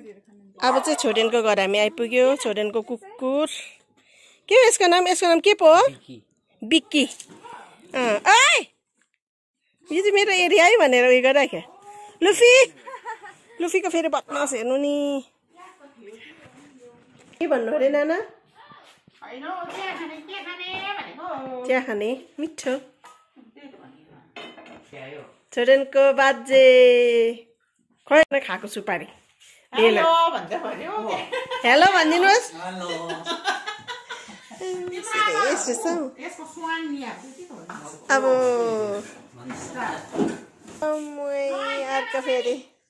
अब चाहिँ छोडेनको घर हामी आइपुग्यो छोडेनको कुकुर के हो यसको नाम के पो हो बिक्की ओइ यो चाहिँ मेरो एरिया है भनेर उयो गरिराख्यो लुफीको फेरि बदमास हेर्नु नि के भन्नु अरे नाना चिया खाने मिठो छोडेनको बाजे खै खाएको सुपारी हेलो भनिदिनुहोस् अब अर्को फेरि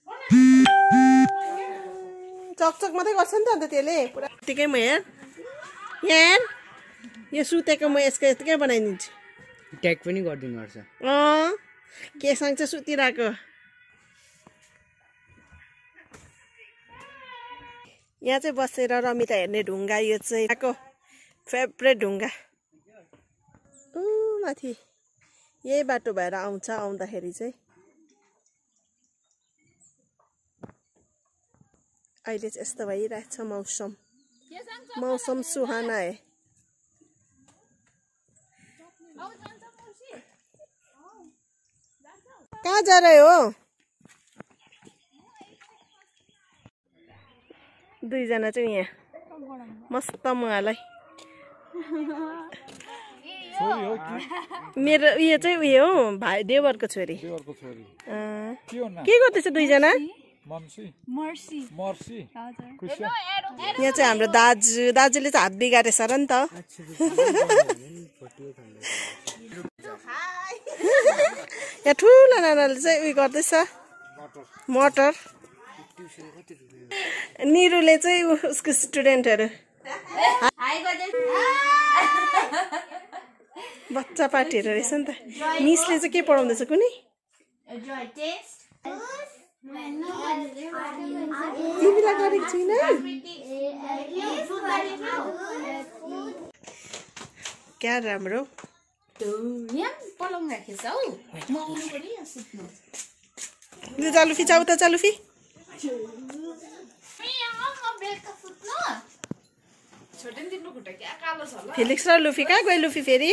चकचक मात्रै गर्छ नि त अन्त त्यसले पुरा यतिकै म यहाँ यो सुतेको म यसको यतिकै बनाइदिन्छु ट्याग पनि गरिदिनु पर्छ केसँग चाहिँ सुतिरहेको यहाँ चाहिँ बसेर रमिता हेर्ने ढुङ्गा यो चाहिँ यहाँको फेभरेट ढुङ्गा माथि यही बाटो भएर आउँछ आउँदाखेरि चाहिँ अहिले चाहिँ यस्तो भइरहेछ मौसम सुहाना है कहाँ जा रहे हो दुईजना चाहिँ यहाँ मस्त मुहालाई मेरो उयो चाहिँ उयो हो भाइ देवरको छोरी के गर्दैछ दुईजना यहाँ चाहिँ हाम्रो दाजुले चाहिँ हात बिगारेछ र नि त यहाँ ठुलो नानाले चाहिँ उयो गर्दैछ मटर निरुले चाहिँ उसको स्टुडेन्टहरू बच्चा पार्टीहरू रहेछ नि त मिसले चाहिँ के पढाउँदैछ कुनै तिमीलाई गरेको छुइनँ क्या राम्रो चालुफी चाउ त चालुफी फिलिक्स र लुफी कहाँ गयो लुफी फेरि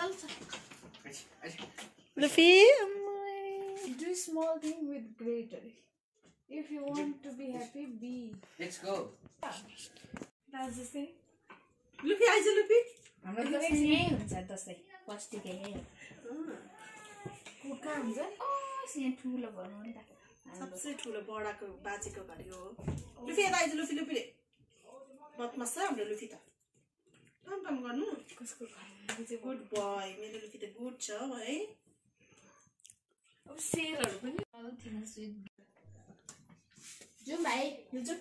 Luffy Do small thing with great. If you want to be happy, be. Let's go. That's the same. Luffy, आइज लुफी हाम्रो त यही हुन्छ दसैँ प्लास्टिक यही हो कुका हुन्छ यहाँ ठुलो भन्नु नि त सबसे ठुलो बडाको बाजेको घर हो लुफी यता आइज लुफी लुफी बदमास छ हाम्रो लुफी त काम गर्नु कसको घर गुड बोय मेरो लुफी त गुड छ है अब सेलहरु पनि थिन स्वीट जुम भाइ यो जुम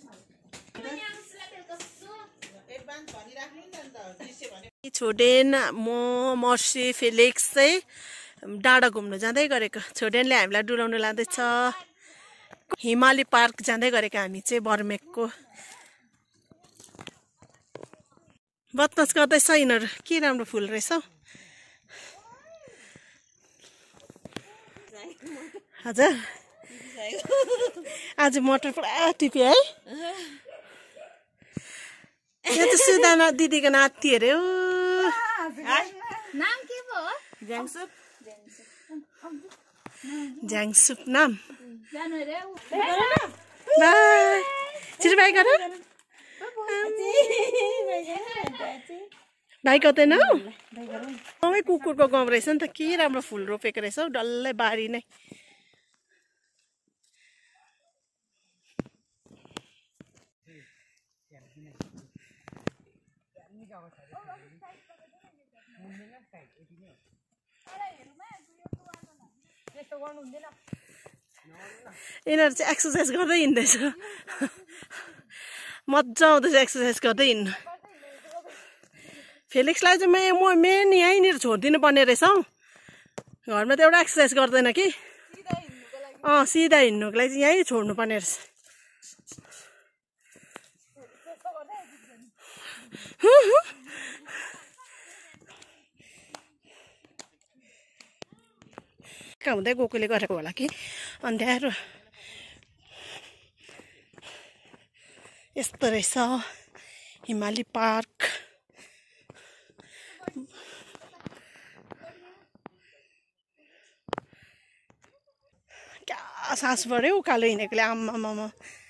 छोडेन म मर्सी फिलिक्स चाहिँ डाँडा घुम्नु जाँदै गरेको छोडेनले हामीलाई डुलाउनु लाँदैछ हिमाली पार्क जाँदै गरेको हामी चाहिँ बर्मेकको बदमास गर्दैछ यिनीहरू के राम्रो फुल रहेछ हजुर आज मटर पुरा टिप्यो है यहाँ त सुदाना दिदीको नाति अरे हो नाम के पो हो ज्याङसुप नाम जानु रे बाई छिटो बाई गर भाइ कतै न गाउँमै कुकुरको गाउँ रहेछ नि त के राम्रो फुल रोपेको रहेछ हौ डल्लै बारी नै यिनीहरू चाहिँ एक्सर्साइज गर्दै हिँड्दैछ मजा आउँदैछ एक्सर्साइज गर्दै हिँड्नु फेलिक्सलाई चाहिँ म मेन यहीँनिर छोडिदिनु पर्ने रहेछ हौ घरमा त एउटा एक्सर्साइज गर्दैन कि सिधा हिँड्नुको लागि चाहिँ यहीँ छोड्नु पर्ने रहेछ हुँदै गएकोले गरेको होला कि अन्ध्यारो यस्तो रहेछ हिमाली पार्क। क्या सास बढ्यो उकालो हिँडेकोले आम्मामा।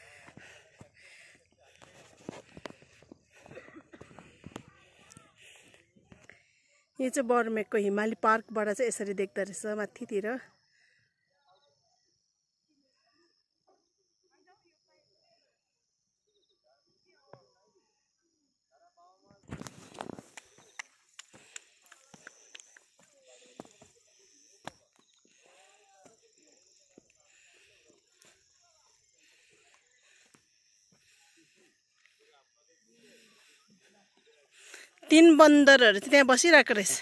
यो चाहिँ बर्मेकको हिमाली पार्कबाट चाहिँ यसरी देख्दो रहेछ माथितिर। तीन बन्दरहरू चाहिँ त्यहाँ बसिरहेको रहेछ।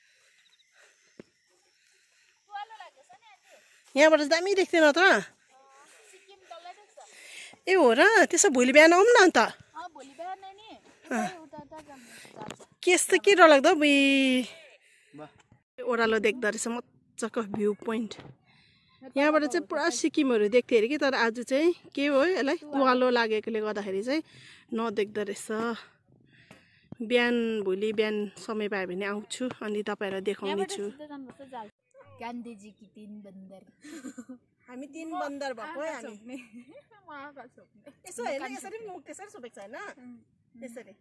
यहाँबाट दामी देख्दैन त। ए हो र, त्यसो भोलि बिहान आउँ न अन्त। के डरलाग्दो बुई। ओह्रालो देख्दो रहेछ मजाको भ्यू पोइन्ट। यहाँबाट चाहिँ पुरा सिक्किमहरू देख्थ्यो अरे कि, तर आज चाहिँ के हो यसलाई तुवालो लागेकोले गर्दाखेरि चाहिँ नदेख्दो रहेछ। भोलि बिहान समय पायो भने आउँछु अनि तपाईँहरूलाई देखाउने छु। गान्धीजी की तीन बन्दर। हामी तीन बन्दर भएको हामी। यसो हेर्नु, यसरी मुख त्यसरी सोपेको छ होइन, यसरी।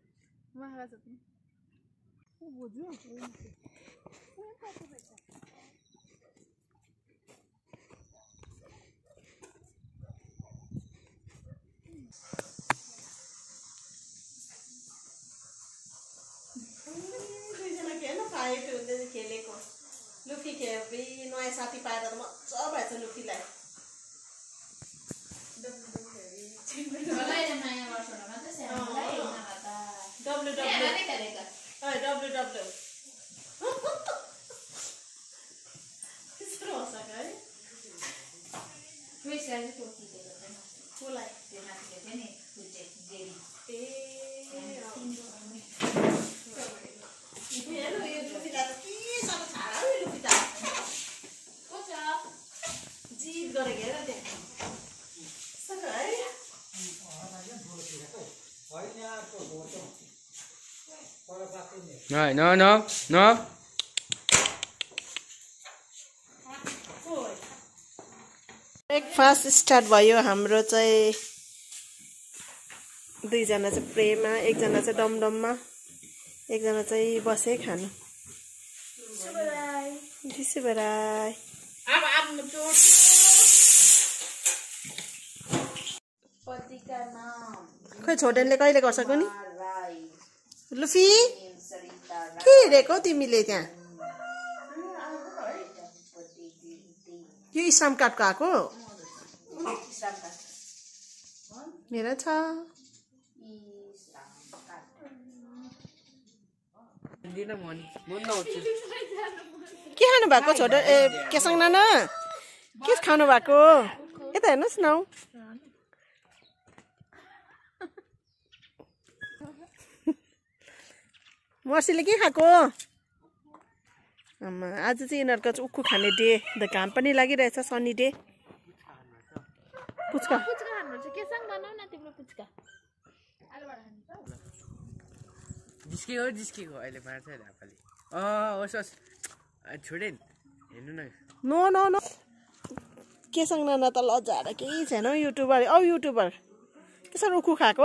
खेलेको लुफी नयाँ साथी पाएर त मजा भएछ लुफीलाई। No. ब्रेकफास्ट स्टार्ट भयो हाम्रो चाहिँ। दुईजना चाहिँ प्रेमा, एकजना चाहिँ डमडममा, एकजना चाहिँ बसे खानु। खोइ छोडेनले कहिले गर्छ नि लुफी? के हेरेको तिमीले त्यहाँ? यो इस्लाम कार्डको आएको मेरो छ। के खानु भएको छोटो? ए केसँग नाना के खानु भएको? यता हेर्नुहोस् न। मर्सीले के खाएको? आमा आज चाहिँ यिनीहरूको चाहिँ उक्कु खाने डे। घाम पनि लागिरहेछ, सनी डे। पुच्का जिस्केको अहिले मार्छ आफैले। होस् छोडेन हेर्नु न। नो केसँग नाना त लजाएर केही छैन। युट्युबर युट्युबर कसरी उक्कु खाएको?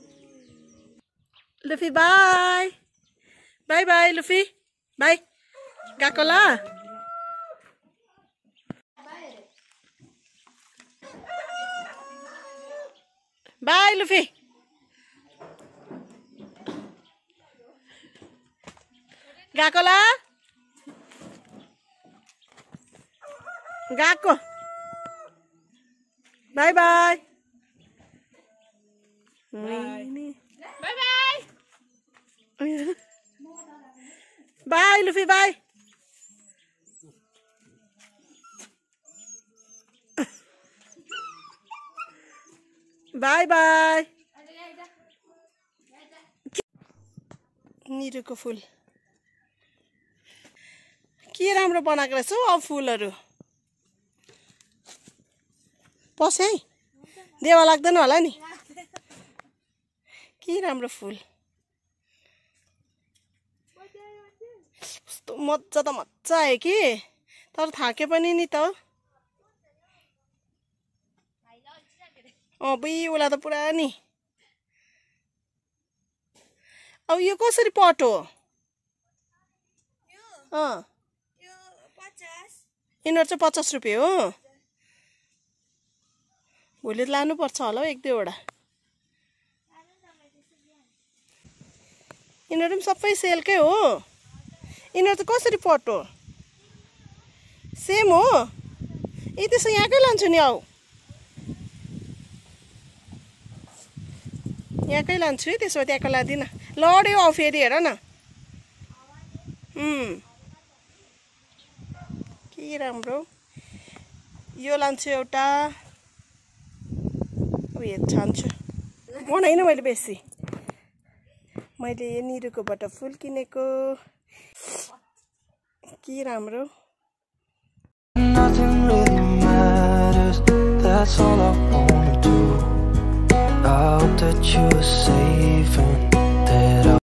Luffy bye bye bye Luffy bye. गएको ल? Bye Luffy. गएको ल? गएको। Bye bye bye Luffy bye. Bye bye. निरुको फुल के राम्रो बनाएको रहेछ हौ फुलहरू। पस है, देवा लाग्दैन होला नि। के राम्रो फुल कस्तो मजा त मजा आयो कि तर थाके पनि नि त बुई उसलाई त पुरा नि अब यो कसरी पट हो यिनीहरू चाहिँ 50 रुपियाँ हो भोलि लानुपर्छ होला हौ 1-2 वटा यिनीहरू पनि सबै सेलकै हो यिनीहरू चाहिँ कसरी पट हो सेम हो यी त्यसो यहाँकै लान्छु नि आऊ यहाँकै लान्छु है त्यसो भए त्यहाँको लाँदिनँ लड्यो आऊ फेरि हेर न के राम्रो यो लान्छु एउटा अब यो छान्छु बनाइन मैले बेसी मैले निरुकोबाट फुल किनेको के राम्रो Nothing really matters, that's all I wanna do. I hope that you are safe and